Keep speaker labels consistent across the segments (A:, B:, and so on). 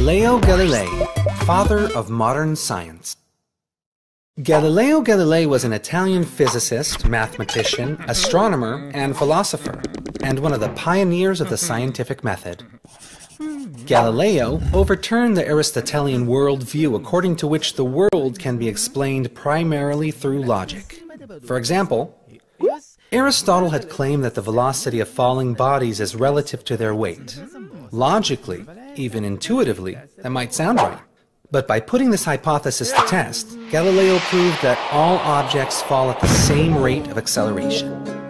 A: Galileo Galilei, father of modern science. Galileo Galilei was an Italian physicist, mathematician, astronomer, and philosopher, and one of the pioneers of the scientific method. Galileo overturned the Aristotelian worldview according to which the world can be explained primarily through logic. For example, Aristotle had claimed that the velocity of falling bodies is relative to their weight. Logically, even intuitively, that might sound right. But by putting this hypothesis to test, Galileo proved that all objects fall at the same rate of acceleration.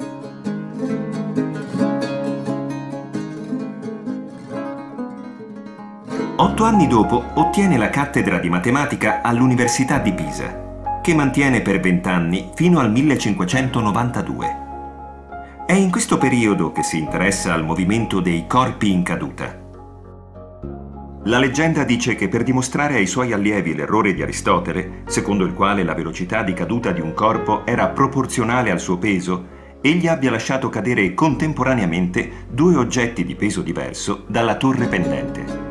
B: Otto anni dopo ottiene la cattedra di matematica all'Università di Pisa, che mantiene per 20 anni fino al 1592. È in questo periodo che si interessa al movimento dei corpi in caduta. La leggenda dice che per dimostrare ai suoi allievi l'errore di Aristotele, secondo il quale la velocità di caduta di un corpo era proporzionale al suo peso, egli abbia lasciato cadere contemporaneamente due oggetti di peso diverso dalla torre pendente.